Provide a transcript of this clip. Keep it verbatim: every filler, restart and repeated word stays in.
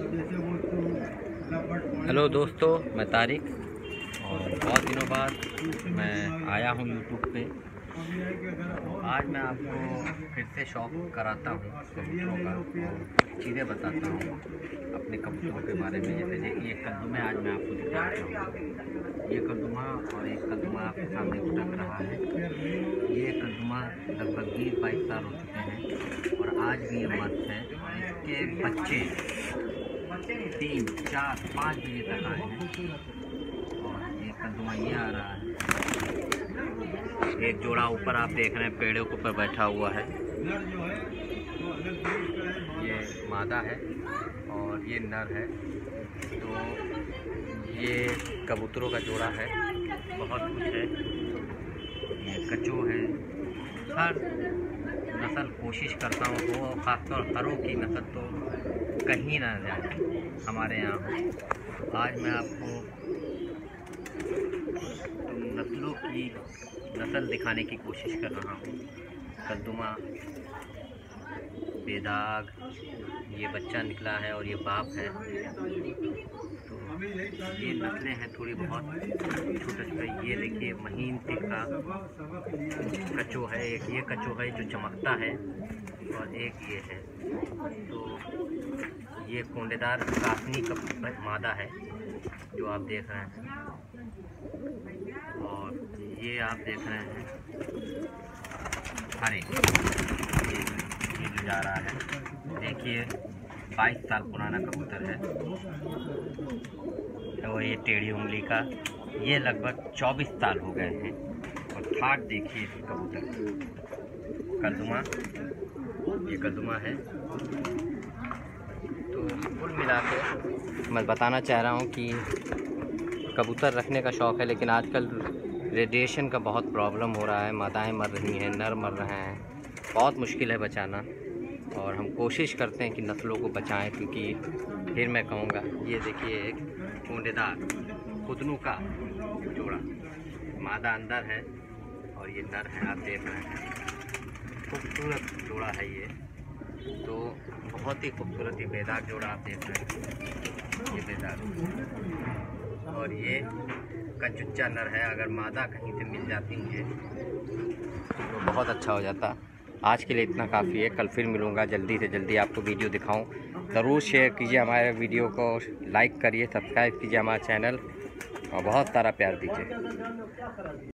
Hello दोस्तों, मैं तारिक और बहुत दिनों बाद मैं आया हूँ यूट्यूब पे। आज मैं आपको फिर से शौक कराता हूँ कबूतरों का और चीज़ें बताता हूँ अपने कबूतरों के बारे में। जैसे देखिए कद्दूमे आज मैं आपको दिखाता हूँ। ये कद्दूमा और एक कद्दूमा आपके सामने उठक रहा है। ये कद्दूमा लगभग बीस बाईस साल हो चुके हैं और आज भी ये मस्त है। इसके बच्चे तीन चार पाँच बजे तक आए हैं और एक कद्दूमा ये आ रहा है। एक जोड़ा ऊपर आप देख रहे हैं पेड़ों के ऊपर बैठा हुआ है, ये मादा है और ये नर है। तो ये कबूतरों का जोड़ा है, बहुत कुछ है। ये कचो है, हर नस्ल कोशिश करता हूँ तो खासतौर हरों की नस्ल तो कहीं ना जाए हमारे यहाँ। आज मैं आपको नस्लों की नस्ल दिखाने की कोशिश कर रहा हूँ। कद्दूमा, बेदाग, ये बच्चा निकला है और ये बाप है। तो ये नस्लें हैं थोड़ी बहुत छोटे छोटे। ये देखिए महीन तिक्का कचो है, एक ये कचो है जो चमकता है और एक ये है। तो ये कोंडेदार कासनी का मादा है जो आप देख रहे हैं और ये आप देख रहे हैं हरे, ये ये जो जा रहा है। देखिए बाईस साल पुराना कबूतर है और ये टेढ़ी उंगली का, ये लगभग चौबीस साल हो गए हैं। और ठाट देखिए कबूतर, कद्दूमा, ये कद्दूमा है। तो कुल मिला के मैं बताना चाह रहा हूँ कि कबूतर रखने का शौक़ है, लेकिन आजकल रेडिएशन का बहुत प्रॉब्लम हो रहा है। मादाएं मर रही हैं, नर मर रहे हैं, बहुत मुश्किल है बचाना। और हम कोशिश करते हैं कि नस्लों को बचाएं, क्योंकि फिर मैं कहूँगा ये देखिए एक कोंडेदार खुदनू का जोड़ा, मादा अंदर है और ये नर है, आप देख रहे हैं। खूबसूरत जोड़ा है ये, तो बहुत ही खूबसूरत ये बेदाग जोड़ा आप देख रहे हैं। ये बेदाग और ये कचुच्चा नर है। अगर मादा कहीं से मिल जाती मुझे तो बहुत अच्छा हो जाता। आज के लिए इतना काफ़ी है, कल फिर मिलूँगा। जल्दी से जल्दी आपको वीडियो दिखाऊं। ज़रूर शेयर कीजिए हमारे वीडियो को, लाइक करिए, सब्सक्राइब कीजिए हमारा चैनल और बहुत सारा प्यार दीजिए।